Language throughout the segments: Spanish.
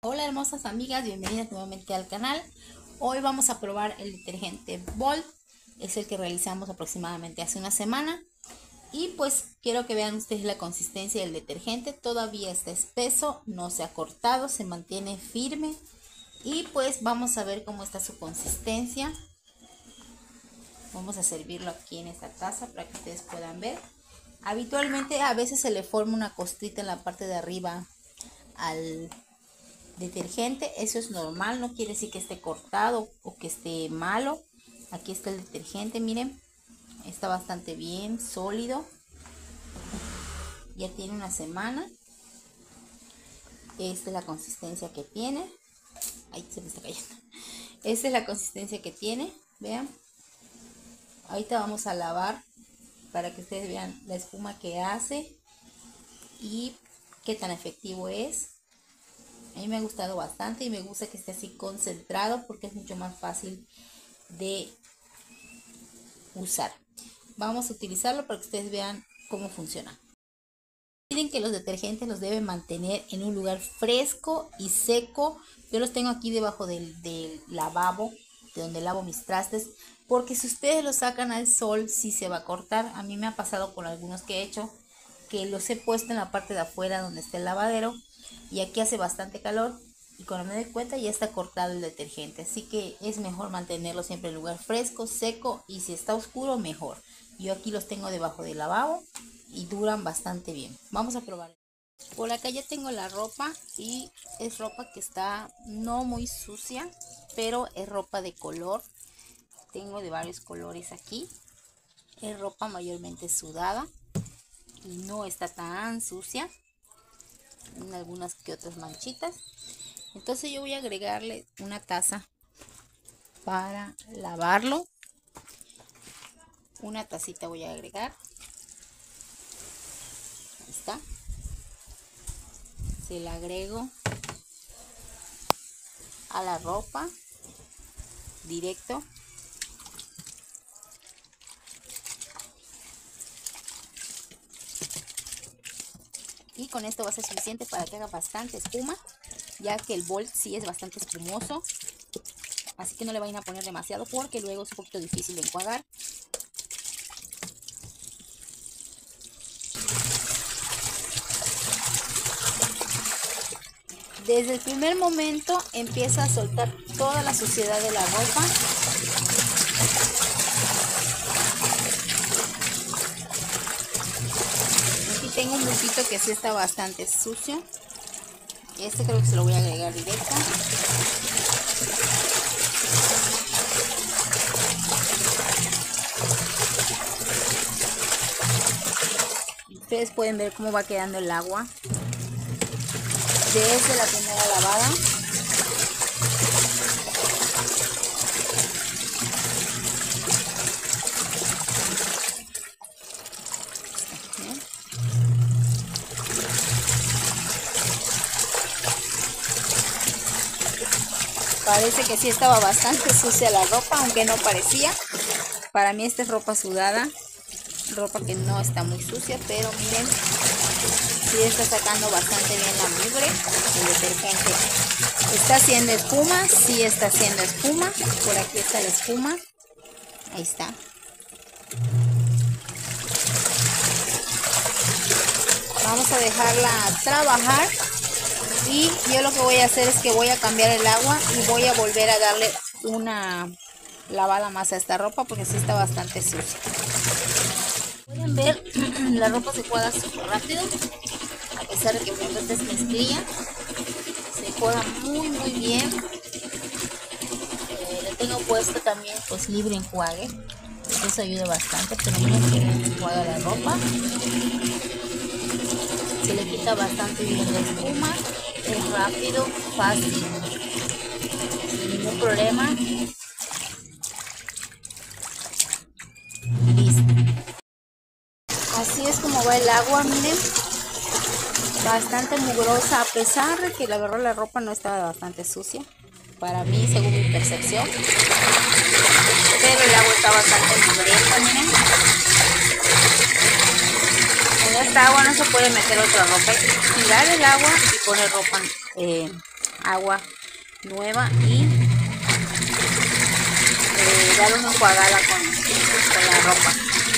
Hola hermosas amigas, bienvenidas nuevamente al canal. Hoy vamos a probar el detergente Volt. Es el que realizamos aproximadamente hace una semana. Y pues quiero que vean ustedes la consistencia del detergente. Todavía está espeso, no se ha cortado, se mantiene firme. Y pues vamos a ver cómo está su consistencia. Vamos a servirlo aquí en esta taza para que ustedes puedan ver. Habitualmente a veces se le forma una costrita en la parte de arriba al detergente. Eso es normal, no quiere decir que esté cortado o que esté malo. Aquí está el detergente, miren, está bastante bien, sólido. Ya tiene una semana. Esta es la consistencia que tiene. Ahí se me está cayendo. Esta es la consistencia que tiene, vean. Ahorita vamos a lavar para que ustedes vean la espuma que hace y qué tan efectivo es. A mí me ha gustado bastante y me gusta que esté así concentrado porque es mucho más fácil de usar. Vamos a utilizarlo para que ustedes vean cómo funciona. Miren que los detergentes los deben mantener en un lugar fresco y seco. Yo los tengo aquí debajo del lavabo, de donde lavo mis trastes, porque si ustedes los sacan al sol sí se va a cortar. A mí me ha pasado con algunos que he hecho, que los he puesto en la parte de afuera donde está el lavadero, y aquí hace bastante calor y cuando me doy cuenta ya está cortado el detergente. Así que es mejor mantenerlo siempre en lugar fresco, seco, y si está oscuro mejor. Yo aquí los tengo debajo del lavabo y duran bastante bien. Vamos a probar. Por acá ya tengo la ropa y es ropa que está no muy sucia, pero es ropa de color. Tengo de varios colores aquí. Es ropa mayormente sudada y no está tan sucia. En algunas que otras manchitas. Entonces yo voy a agregarle una taza para lavarlo. Una tacita voy a agregar. Ahí está. Se la agrego a la ropa directo. Y con esto va a ser suficiente para que haga bastante espuma, ya que el Volt sí es bastante espumoso. Así que no le vayan a poner demasiado porque luego es un poquito difícil de enjuagar. Desde el primer momento empieza a soltar toda la suciedad de la ropa. Aquí tengo un bultito que sí está bastante sucio. Este creo que se lo voy a agregar directo. Ustedes pueden ver cómo va quedando el agua desde la primera lavada. Parece que sí estaba bastante sucia la ropa, aunque no parecía. Para mí esta es ropa sudada, ropa que no está muy sucia, pero miren, sí está sacando bastante bien la mugre. El detergente está haciendo espuma, sí está haciendo espuma. Por aquí está la espuma, ahí está. Vamos a dejarla trabajar. Y yo lo que voy a hacer es que voy a cambiar el agua y voy a volver a darle una lavada más a esta ropa porque sí está bastante sucia. Pueden ver, la ropa se enjuaga súper rápido, a pesar de que esta es mezclilla. Se enjuaga muy bien. Le tengo puesto también pues libre enjuague, eso ayuda bastante, pero miren que enjuaga la ropa. Se le quita bastante bien la espuma. Es rápido, fácil, sin ningún problema. Listo. Así es como va el agua, miren. Bastante mugrosa, a pesar de que la verdad la ropa no estaba bastante sucia. Para mí, según mi percepción. Pero el agua está bastante mugrienta, miren. En esta agua no se puede meter otra ropa. Hay que tirar el agua y poner ropa agua nueva y dar una enjuagada con la ropa.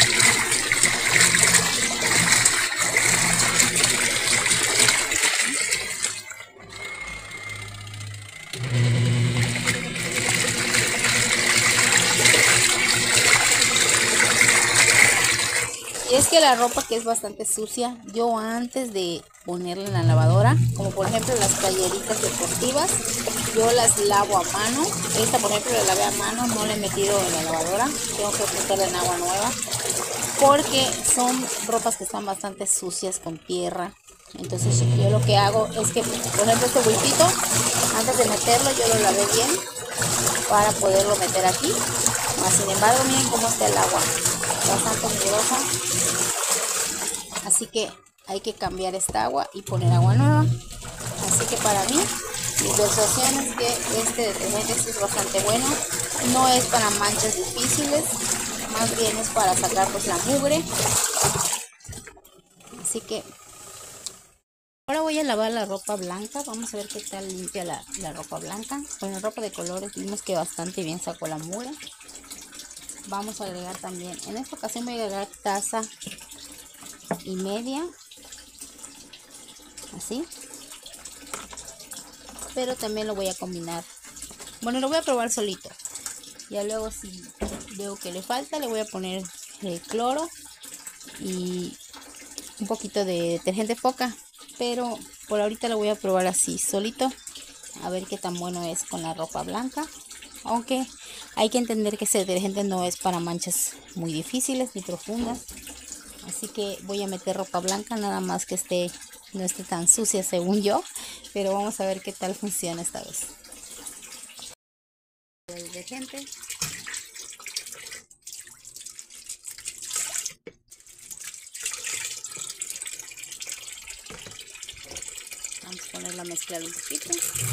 Y es que la ropa que es bastante sucia, yo antes de ponerla en la lavadora, como por ejemplo las playeritas deportivas, yo las lavo a mano. Esta por ejemplo la lavé a mano, no la he metido en la lavadora, tengo que meterla en agua nueva, porque son ropas que están bastante sucias con tierra. Entonces yo lo que hago es que, por ejemplo, este bultito, antes de meterlo yo lo lavé bien para poderlo meter aquí. Sin embargo, miren cómo está el agua, bastante mugrosa, así que hay que cambiar esta agua y poner agua nueva. Así que para mí, mi persuasión es que este detergente sí es bastante bueno, no es para manchas difíciles, más bien es para sacar pues la mugre. Así que ahora voy a lavar la ropa blanca. Vamos a ver qué tal limpia la ropa blanca. Con la ropa de colores vimos que bastante bien sacó la mugre. Vamos a agregar también, en esta ocasión voy a agregar taza y media, así, pero también lo voy a combinar. Bueno, lo voy a probar solito, ya luego si veo que le falta le voy a poner cloro y un poquito de detergente Foca, pero por ahorita lo voy a probar así solito, a ver qué tan bueno es con la ropa blanca. Aunque hay que entender que ese detergente no es para manchas muy difíciles ni profundas, así que voy a meter ropa blanca, nada más que no esté tan sucia según yo, pero vamos a ver qué tal funciona esta vez. El detergente. Vamos a ponerlo a mezclar un poquito.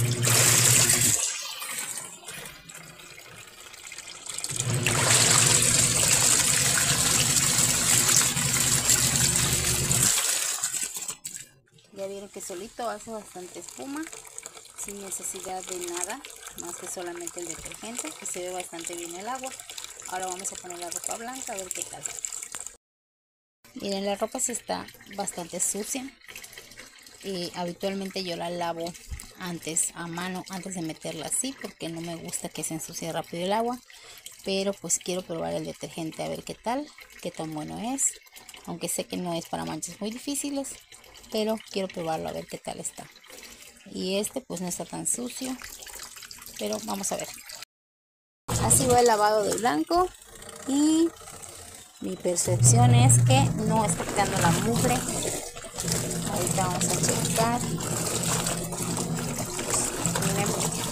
Ya vieron que solito hace bastante espuma, sin necesidad de nada, más que solamente el detergente, y se ve bastante bien el agua. Ahora vamos a poner la ropa blanca a ver qué tal. Miren, la ropa sí está bastante sucia. Habitualmente yo la lavo antes a mano, antes de meterla así, porque no me gusta que se ensucie rápido el agua. Pero pues quiero probar el detergente a ver qué tal, qué tan bueno es. Aunque sé que no es para manchas muy difíciles, pero quiero probarlo a ver qué tal está. Y este pues no está tan sucio, pero vamos a ver. Así va el lavado de blanco y mi percepción es que no está quitando la mugre. Ahorita vamos a checar. Miren,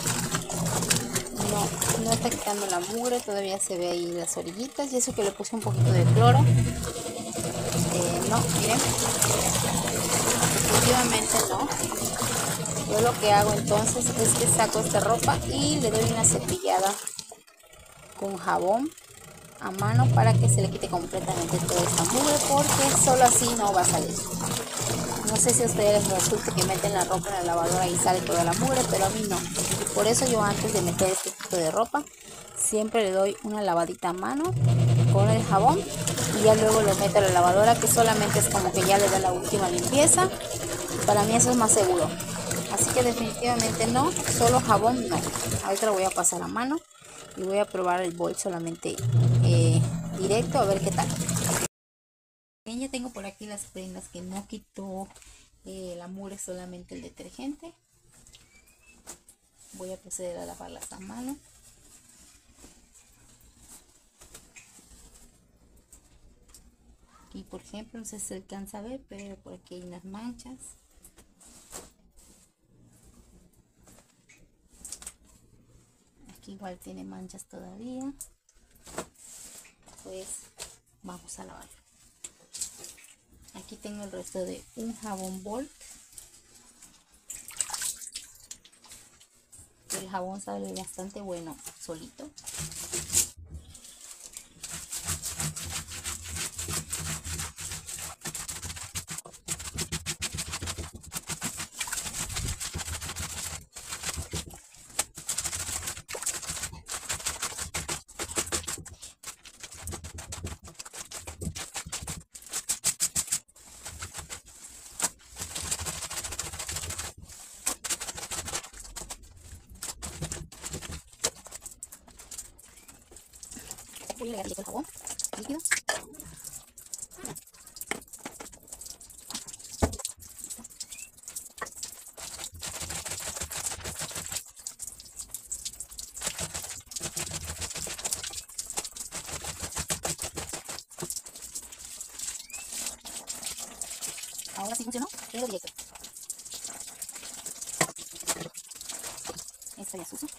no está quitando la mugre, todavía se ve ahí las orillitas, y eso que le puse un poquito de cloro. No, miren, definitivamente no. Yo lo que hago entonces es que saco esta ropa y le doy una cepillada con jabón a mano para que se le quite completamente toda esta mugre, porque solo así no va a salir. No sé si a ustedes les resulta que meten la ropa en la lavadora y sale toda la mugre, pero a mí no. Por eso yo antes de meter este tipo de ropa siempre le doy una lavadita a mano con el jabón y ya luego lo meto a la lavadora, que solamente es como que ya le da la última limpieza. Para mí eso es más seguro. Así que definitivamente no, solo jabón no. Ahorita lo voy a pasar a mano y voy a probar el bol solamente directo a ver qué tal. Bien, ya tengo por aquí las prendas que no quitó la mugre, solamente el detergente. Voy a proceder a lavarlas a mano. Aquí por ejemplo, no sé si se alcanza a ver, pero por aquí hay unas manchas. Aquí igual tiene manchas todavía. Pues vamos a lavarlo. Aquí tengo el resto de un jabón Volt. El jabón sale bastante bueno solito. Voy a agregar el jabón líquido. Ahora sí funcionó, pero directo. Esto ya es uso.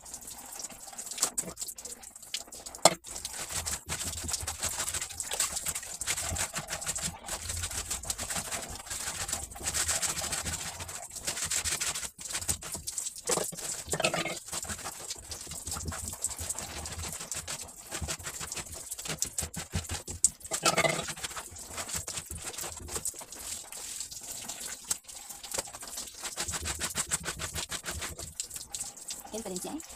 ¿Qué diferencia hay?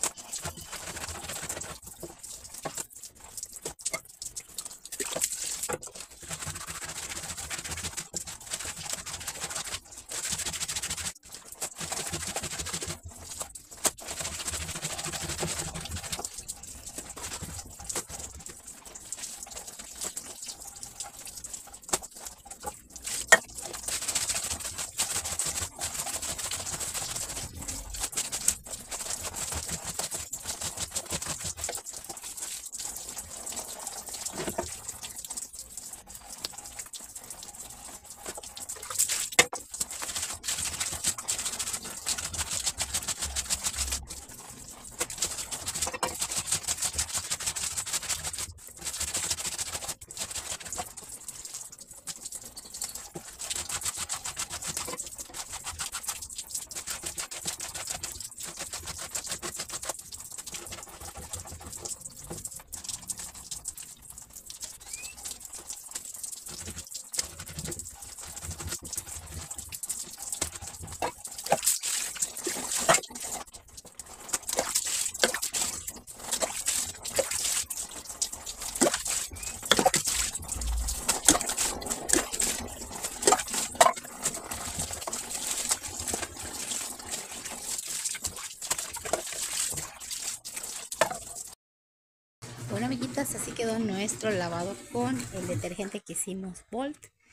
Bueno, amiguitas, así quedó nuestro lavado con el detergente que hicimos Volt.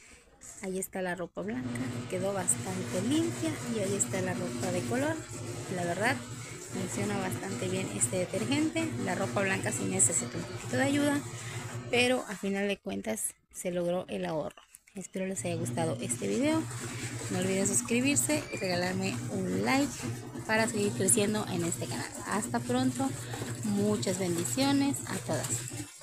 Ahí está la ropa blanca, quedó bastante limpia, y ahí está la ropa de color. La verdad, funciona bastante bien este detergente. La ropa blanca sí necesita un poquito de ayuda, pero a final de cuentas se logró el ahorro. Espero les haya gustado este video. No olviden suscribirse y regalarme un like para seguir creciendo en este canal. Hasta pronto. Muchas bendiciones a todas.